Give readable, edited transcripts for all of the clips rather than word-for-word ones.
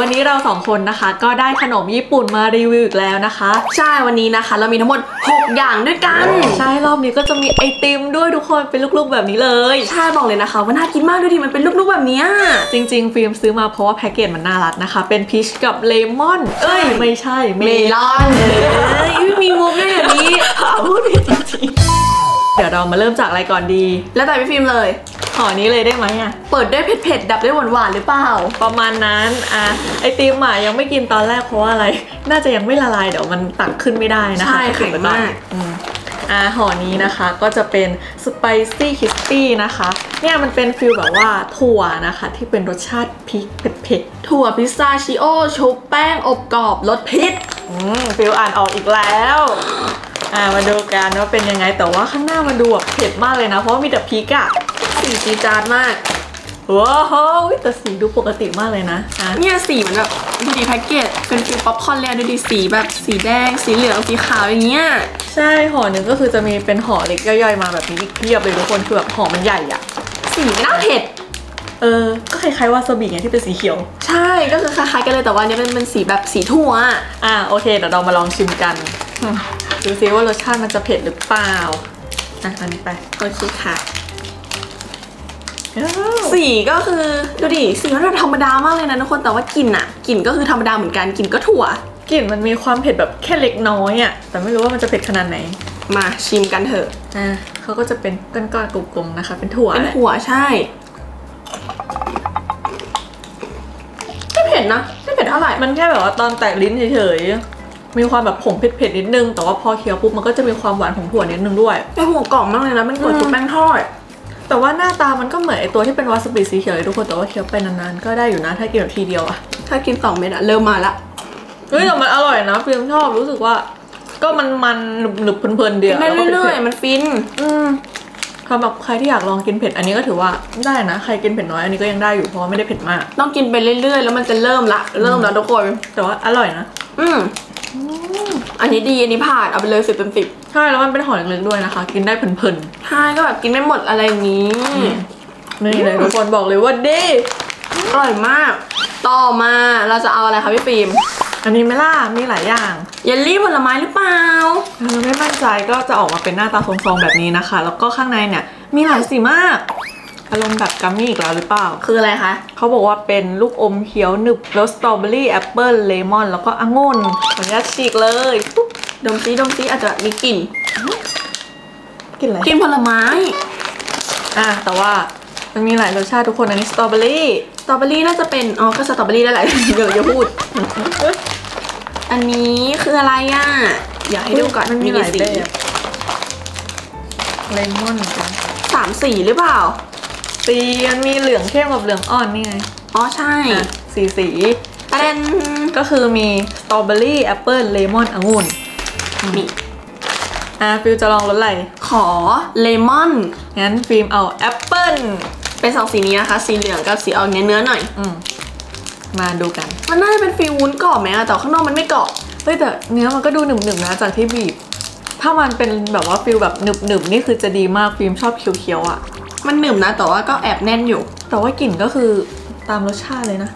วันนี้เรา2คนนะคะก็ได้ขนมญี่ปุ่นมารีวิวอีกแล้วนะคะใช่วันนี้นะคะเรามีทั้งหมด6อย่างด้วยกันใช่รอบนี้ก็จะมีไอติมด้วยทุกคนเป็นลูกๆแบบนี้เลยใช่บอกเลยนะคะว่าน่ากินมากด้วยที่มันเป็นลูกๆแบบนี้จริงๆฟิล์มซื้อมาเพราะว่าแพ็กเกจมันน่ารักนะคะเป็นพีชกับเลมอนไม่ใช่เมลอนมีมุกด้วยแบบนี้พูดผิดจริงๆเดี๋ยวเรามาเริ่มจากอะไรก่อนดีแล้วแต่พี่ฟิล์มเลยห่อนี้เลยได้ไหมอ่ะเปิดด้วยเผ็ดๆดับด้วยหวานๆหรือเปล่าประมาณนั้นไอติมยังไม่กินตอนแรกเพราะว่าอะไรน่าจะยังไม่ละลายเดี๋ยวมันตักขึ้นไม่ได้นะคะใช่แข็งมากห่อนี้นะคะก็จะเป็นสไปซี่คิสปี้นะคะเนี่ยมันเป็นฟิลแบบว่าถั่วนะคะที่เป็นรสชาติพริกเผ็ดๆถั่วพิสตาชิโอชุบแป้งอบกรอบรสพริกฟิลอ่านออกอีกแล้วมาดูกันว่าเป็นยังไงแต่ว่าข้างหน้ามันดูแบบเผ็ดมากเลยนะเพราะว่ามีแต่พริกอะสีจี๊ดจ๊าดมากว้าวแต่สีดูปกติมากเลยนะเนี่ยสีเหมือนแบบดูดีแพ็กเกจเป็นฟิลป๊อปคอร์นเลยดูดีสีแบบสีแดงสีเหลืองสีขาวอย่างเงี้ยใช่ห่อหนึ่งก็คือจะมีเป็นห่อเล็กย่อยๆมาแบบนี้อีกเพียบเลยทุกคนคือแบบห่อมันใหญ่อะสีไม่น่าเผ็ดก็คล้ายๆวาซาบิไงที่เป็นสีเขียวใช่ก็คือคล้ายๆกันเลยแต่ว่าเนี้ยเป็นสีแบบสีถั่วโอเคเดี๋ยวเรามาลองชิมกันดูซิว่ารสชาติมันจะเผ็ดหรือเปล่าอันนี้ไปโอเคค่ะสีก็คือดูดิสีมันแบบธรรมดามากเลยนะทุกคนแต่ว่ากลิ่นก็คือธรรมดาเหมือนกันกลิ่นก็ถั่วกลิ่นมันมีความเผ็ดแบบแค่เล็กน้อยแต่ไม่รู้ว่ามันจะเผ็ดขนาดไหนมาชิมกันเถอะเขาก็จะเป็นก้อนๆกลมๆนะคะเป็นถั่วใช่ไม่เผ็ดนะไม่เผ็ดเท่าไหร่มันแค่แบบว่าตอนแตกลิ้นเฉยๆมีความแบบผงเผ็ดๆนิดนึงแต่ว่าพอเคี้ยวปุ๊บมันก็จะมีความหวานของถั่วนิดนึงด้วยแต่หัวกล่องมากเลยนะมันถั่วชุบแป้งทอดแต่ว่าหน้าตามันก็เหมือนไอตัวที่เป็นวาซาบิสีเขียวเลยทุกคนแต่ว่าเคี้ยวไปนานๆก็ได้อยู่นะถ้ากินแบบทีเดียวถ้ากิน2 เม็ดเริ่มมาละแต่มันอร่อยนะฟิล์มชอบรู้สึกว่าก็มันหนึบเพลินๆเดียวไม่เรื่อยๆมันฟินสำหรับใครที่อยากลองกินเผ็ดอันนี้ก็ถือว่าได้นะใครกินเผ็ดน้อยอันนี้ก็ยังได้อยู่เพราะว่าไม่ได้เผ็ดมากต้องกินไปเรื่อยๆแล้วมันจะเริ่มแล้วทุกคนแต่ว่าอร่อยนะอันนี้ดีอันนี้ผ่านเอาไปเลย10 เต็ม 10 ใช่แล้วมันเป็นห่อเล็กๆด้วยนะคะกินได้เพลินๆใช่ก็แบบกินไม่หมดอะไรอย่างนี้นี่เลยทุกคนบอกเลยว่าดีอร่อยมากต่อมาเราจะเอาอะไรคะพี่ฟิล์มอันนี้ไม่ล่ะมีหลายอย่างเยลลี่ผลไม้หรือเปล่าไม่มั่นใจก็จะออกมาเป็นหน้าตาทรงๆแบบนี้นะคะแล้วก็ข้างในเนี่ยมีหลายสีมากอารมณ์แบบกัมมี่อีกแล้วหรือเปล่าคืออะไรคะเขาบอกว่าเป็นลูกอมเขียวหนึบรสสตรอเบอรี่แอปเปิ้ลเลมอนแล้วก็องุ่นขออนุญาตฉีกเลยดมซิอาจจะมีกลิ่นอะไรกลิ่นผลไม้แต่ว่ามันมีหลายรสชาติทุกคนอันนี้สตรอเบอรี่น่าจะเป็นก็สตรอเบอรี่ได้แหละเดี๋ยวจะพูดอันนี้คืออะไรอยากให้ดูก่อนมันมีหลายสีเลมอนกัน 3 สีหรือเปล่ามันมีเหลืองเข้มกับเหลืองอ่อนนี่ไงใช่สีเป็นก็คือมีสตรอเบอรี่แอปเปิ้ลเลมอนองุ่นมีฟิลจะลองรสอะไรขอเลมอนงั้นฟิล์มเอาแอปเปิ้ลเป็น2 สีนี้นะคะสีเหลืองกับสีออกเนื้อหน่อยมาดูกันมันน่าจะเป็นฟิลวุ้นกรอบไหมแต่ข้างนอกมันไม่กรอบแต่เนื้อมันก็ดูหนึบๆนะจากที่บีบถ้ามันเป็นแบบว่าฟิลแบบหนึบๆนี่คือจะดีมากฟิล์มชอบเคี้ยวๆมันหนึบนะแต่ว่าก็แอบแน่นอยู่แต่ว่ากลิ่นก็คือตามรสชาติเลยนะ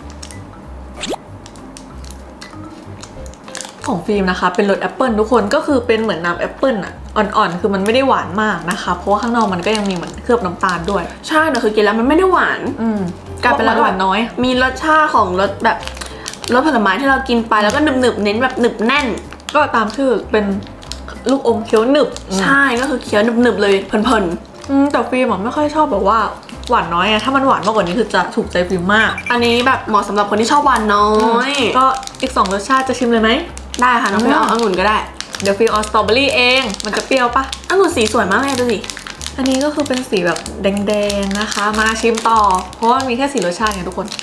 ของฟิล์มนะคะเป็นรสแอปเปิลทุกคนก็คือเป็นเหมือนน้ำแอปเปิลอ่อนๆคือมันไม่ได้หวานมากนะคะเพราะว่าข้างนอกมันก็ยังมีเหมือนเคลือบน้ำตาลด้วยใช่แต่คือกินแล้วมันไม่ได้หวานกลายเป็นหวานน้อยมีรสชาติของรสแบบรสผลไม้ที่เรากินไปแล้วก็หนึบๆเน้นแบบหนึบแน่นก็ตามชื่อเป็นลูกอมเคี้ยวหนึบใช่ก็คือเคี้ยวหนึบๆเลยเพลินแต่ฟิล์มไม่ค่อยชอบแบบว่าหวานน้อยถ้ามันหวานมากกว่านี้คือจะถูกใจฟิล์มมากอันนี้แบบเหมาะสำหรับคนที่ชอบหวานน้อยก็อีก2 รสชาติจะชิมเลยไหมได้ค่ะน้องฟิล์มเอาองุ่นก็ได้เดี๋ยวฟิล์มเอาสตรอเบอรี่เองมันจะเปรี้ยวปะองุ่นสีสวยมากเลยดูสิอันนี้ก็คือเป็นสีแบบแดงๆนะคะมาชิมต่อเพราะว่ามีแค่4 รสชาติไงทุกคน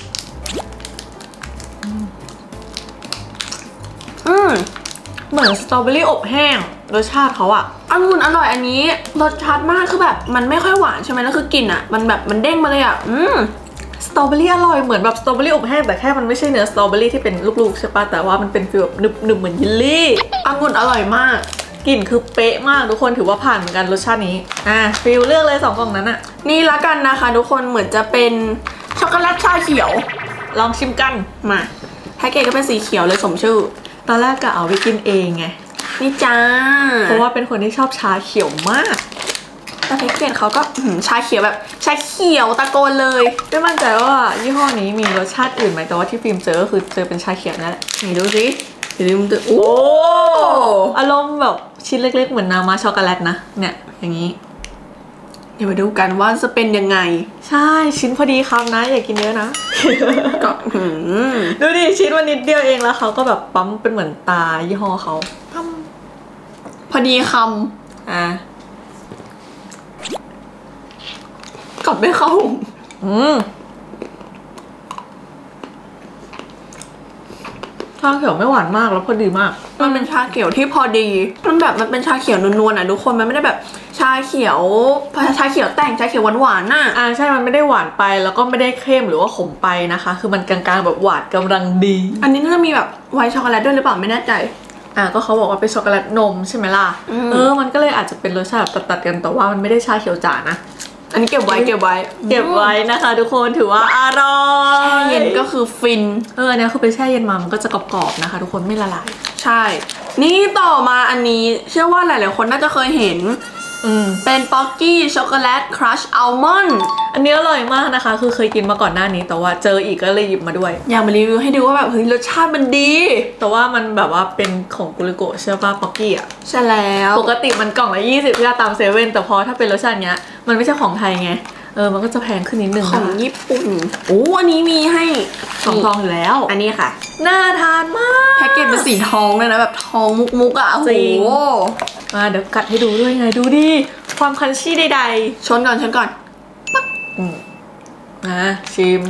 เหมือนสตรอเบอรี่อบแห้งรสชาติเขาองุ่นอร่อยอันนี้รสชาติมากคือแบบมันไม่ค่อยหวานใช่ไหมแล้วคือกลิ่นมันแบบมันเด้งมาเลยสตรอเบอรี่อร่อยเหมือนแบบสตรอเบอรี่อบแห้งแต่แค่มันไม่ใช่เนื้อสตรอเบอรี่ที่เป็นลูกๆใช่ปะแต่ว่ามันเป็นฟีลแบบหนึบเหมือนเยลลี่องุ่นอร่อยมากกลิ่นคือเป๊ะมากทุกคนถือว่าผ่านเหมือนกันรสชาตินี้ฟิลเลือกเลย2 กล่องนั้นนี่ละกันนะคะทุกคนเหมือนจะเป็นช็อกโกแลตชาเขียวลองชิมกันมาแพ็กเกจก็เป็นสีเขียวเลยสมชื่อตอนแรกก็เอาไปกินเองไงนี่จ้าเพราะว่าเป็นคนที่ชอบชาเขียวมากแต่แพ็กเกจเขาก็ชาเขียวแบบชาเขียวตะโกนเลยไม่มั่นใจว่ายี่ห้อนี้มีรสชาติอื่นไหมแต่ว่าที่ฟิล์มเจอก็คือเจอเป็นชาเขียวนั่นแหละไหนดูสิฟิล์มโอ้อารมณ์แบบชิ้นเล็กๆเหมือนนามาช็อกโกแลตนะเนี่ยอย่างนี้เดี๋ยวมาดูกันว่าจะเป็นยังไงใช่ชิ้นพอดีคำนะอย่ากินเยอะนะก็ดูดิชิ้นวันนิดเดียวเองแล้วเขาก็แบบปั๊มเป็นเหมือนตายี่ห้อเขาพอดีคำกลับไม่เข้าชาเขียวไม่หวานมากแล้วพอดีมากมันเป็นชาเขียวที่พอดีมันเป็นชาเขียวนวลๆอ่ะทุกคนมันไม่ได้แบบชาเขียวแต่งชาเขียวหวานๆน่ะใช่มันไม่ได้หวานไปแล้วก็ไม่ได้เข้มหรือว่าขมไปนะคะคือมันกลางๆแบบหวานกำลังดีอันนี้น่าจะมีแบบไวท์ช็อกโกแลตด้วยหรือเปล่าไม่แน่ใจก็เขาบอกว่าเป็นช็อกโกแลตนมใช่ไหมล่ะมันก็เลยอาจจะเป็นรสชาติตัดกันแต่ว่ามันไม่ได้ชาเขียวจ๋านะอันนี้เก็บไว้นะคะทุกคนถือว่าอร่อยแช่เย็นก็คือฟินเนี่ยคือไปแช่เย็นมามันก็จะกรอบๆนะคะทุกคนไม่ละลายใช่นี่ต่อมาอันนี้เชื่อว่าหลายๆคนน่าจะเคยเห็นเป็นป๊อกกี้ช็อกโกแลตครัชอัลมอนด์อันนี้อร่อยมากนะคะคือเคยกินมาก่อนหน้านี้แต่ว่าเจออีกก็เลยหยิบมาด้วยอยากมารีวิวให้ดูว่าแบบเฮ้ยรสชาติมันดีแต่ว่ามันแบบว่าเป็นของกุลิโกะใช่ป่ะป๊อกกี้ใช่แล้วปกติมันกล่องละ20ที่ตามเซเว่นแต่พอถ้าเป็นรสชาติเนี้ยมันไม่ใช่ของไทยไงมันก็จะแพงขึ้นนิดนึงของญี่ปุ่นอันนี้มีให้ทองอยู่แล้วอันนี้ค่ะน่าทานมากแพ็กเกจเป็นสีทองเลยนะแบบทองมุกๆอ่ะจริงมาเดี๋ยวกัดให้ดูด้วยไงดูดิความคันชี่ใดๆชนก่อนปั๊บชิม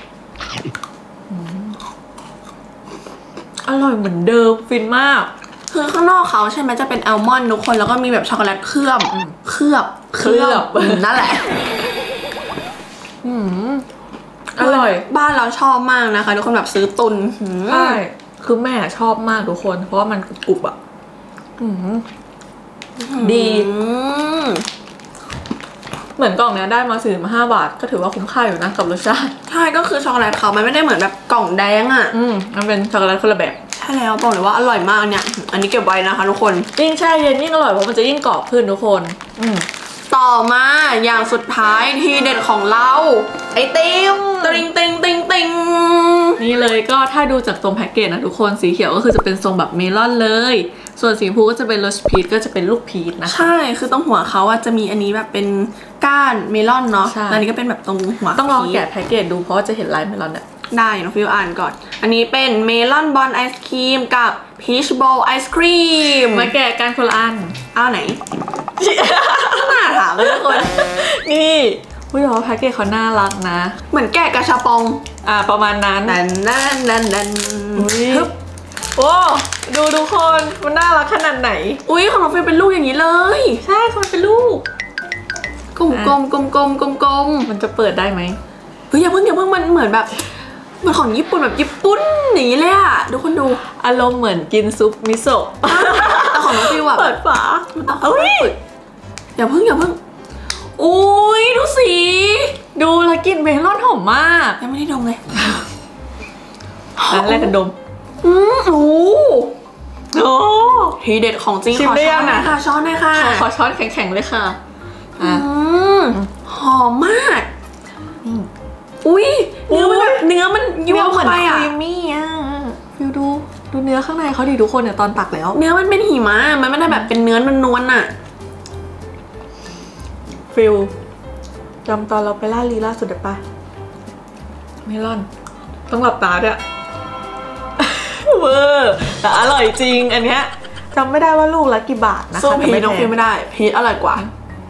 อร่อยเหมือนเดิมฟินมากคือข้างนอกเขาใช่ไหมจะเป็นอัลมอนด์ทุกคนแล้วก็มีแบบช็อกโกแลตเคลือบนั่นแหละอร่อยบ้านเราชอบมากนะคะทุกคนแบบซื้อตุนใช่คือแม่ชอบมากทุกคนเพราะว่ามันกรุบอ่ะดีเหมือนกล่องเนี้ยได้มา45 บาทก็ถือว่าคุ้มค่าอยู่นะกับรสชาติใช่ก็คือช็อกโกแลตเขามันไม่ได้เหมือนแบบกล่องแดงอ่ะมันเป็นช็อกโกแลตคนละแบบใช่แล้วบอกเลยว่าอร่อยมากเนี่ยอันนี้เก็บไว้นะคะทุกคนยิ่งแช่เย็นยิ่งอร่อยเพราะมันจะยิ่งกรอบขึ้นทุกคนต่อมาอย่างสุดท้ายทีเด็ดของเราไอติมติงนี่เลยก็ถ้าดูจากตรงแพ็กเกจนะทุกคนสีเขียวก็คือจะเป็นทรงแบบเมลอนเลยส่วนสีชมพูก็จะเป็นโรสพีชก็จะเป็นลูกพีชนะคะใช่คือตรงหัวเขาจะมีอันนี้แบบเป็นก้านเมลอนเนาะอันนี้ก็เป็นแบบตรงหัวต้องลองแกะแพ็กเกจดูเพราะจะเห็นลายเมลอนเนี่ยได้น้องฟิวอ่านก่อนอันนี้เป็นเมลอนบอลไอศครีมกับพีชโบว์ไอศครีมมาแกะกันคนละอันไหนน่าถามเลยทุกคนนี่ผู้ชมแพ็กเกจเขาน่ารักนะเหมือนแกะกระชาปองประมาณนั้นนั่นฮึบโอ้ดูทุกคนมันน่ารักขนาดไหนของน้องฟิวเป็นลูกอย่างนี้เลยใช่เขาเป็นลูกกลมมันจะเปิดได้ไหมอย่าเพิ่งมันเหมือนแบบมันของญี่ปุ่นแบบญี่ปุ่นอย่างนี้เลยอะทุกคนดูอารมณ์เหมือนกินซุปมิโซะแต่ของน้องฟิวเปิดฝาอย่าเพิ่งดูสีดูแล้วกลิ่นเมลอนหอมมากยังไม่ได้ดมเลยแรกกันดมทีเด็ดของจริงขอช้อนหน่อยค่ะช้อนหน่อยค่ะขอช้อนแข็งๆเลยค่ะหอมมากเนื้อมันยั่วเข้าไปอ่ะครีมมี่ฟิวดูเนื้อข้างในเขาดีทุกคนเนี่ยตอนตักแล้วเนื้อมันเป็นหิมะมันไม่ได้แบบเป็นเนื้อนวลๆน่ะฟิวจำตอนเราไปล่าสุดได้ปะเมลอนต้องหลับตาด้วยเวอร์แต่อร่อยจริงอันเนี้ยจำไม่ได้ว่าลูกละกี่บาทนะคะสู้พีชน้องฟิวไม่ได้พีชอร่อยกว่า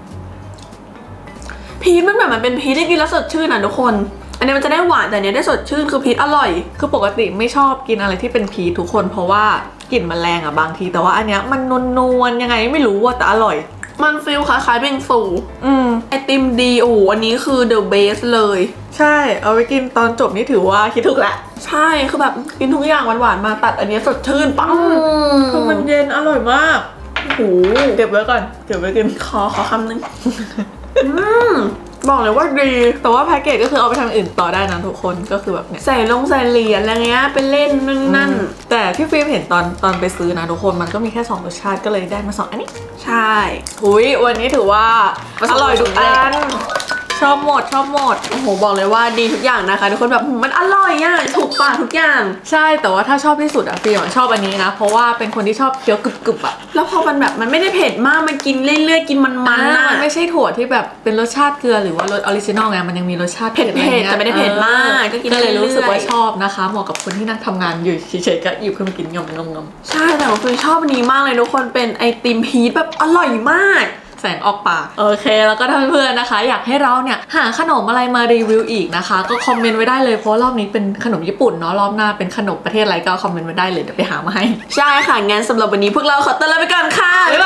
พีชมันแบบมันเป็นพีชที่กินแล้วสดชื่นทุกคนอันนี้มันจะได้หวานแต่เนี้ยได้สดชื่นคือพีชอร่อยคือปกติไม่ชอบกินอะไรที่เป็นพีชทุกคนเพราะว่ากลิ่นมันแรงบางทีแต่ว่าอันเนี้ยมันนวลยังไงไม่รู้แต่อร่อยมันฟีลคล้ายๆเบงซูไอติมดีอันนี้คือ the best เลยใช่เอาไว้กินตอนจบนี่ถือว่าคิดถูกแหละใช่คือแบบกินทุกอย่างหวานๆมาตัดอันนี้สดชื่นปังคือมันเย็นอร่อยมากเก็บไว้ก่อนเก็บไว้กินขอคำนึงบอกเลยว่าดีแต่ว่าแพ็กเกจก็คือเอาไปทำอื่นต่อได้นะทุกคนก็คือแบบเนี้ยใส่เหรียญอะไรเงี้ยเป็นเล่นนั่นแต่ที่ฟิล์มเห็นตอนไปซื้อนะทุกคนมันก็มีแค่2รสชาติก็เลยได้มา2อันนี้ใช่อุ้ยวันนี้ถือว่าอร่อยทุกอันชอบหมดโอ้โหบอกเลยว่าดีทุกอย่างนะคะทุกคนแบบมันอร่อยอ่ะถูกปากทุกอย่างใช่แต่ว่าถ้าชอบที่สุดอะฟิล์มชอบอันนี้นะเพราะว่าเป็นคนที่ชอบเคี้ยวกรึบๆอะแล้วพอมันแบบมันไม่ได้เผ็ดมากมันกินเรื่อยๆกินมันนะมันไม่ใช่ถั่วที่แบบเป็นรสชาติเกลือหรือว่ารสออริจินอลไงมันยังมีรสชาติเผ็ดแต่ไม่ได้เผ็ดมากก็เลยรู้สึกว่าชอบนะคะเหมาะกับคนที่นั่งทำงานอยู่เฉยๆก็หยิบขึ้นมากินงมใช่แต่ผมชอบอันนี้มากเลยทุกคนเป็นไอติมพีชแบบอร่อยมากแสงออกปากโอเคแล้วก็ถ้าเพื่อนๆนะคะอยากให้เราเนี่ยหาขนมอะไรมารีวิวอีกนะคะก็คอมเมนต์ไว้ได้เลยเพราะรอบนี้เป็นขนมญี่ปุ่นเนาะรอบหน้าเป็นขนมประเทศอะไรก็คอมเมนต์ไว้ได้เลยเดี๋ยวไปหามาให้ใช่ค่ะงั้นสำหรับวันนี้พวกเราขอตัวลาไปก่อนค่ะ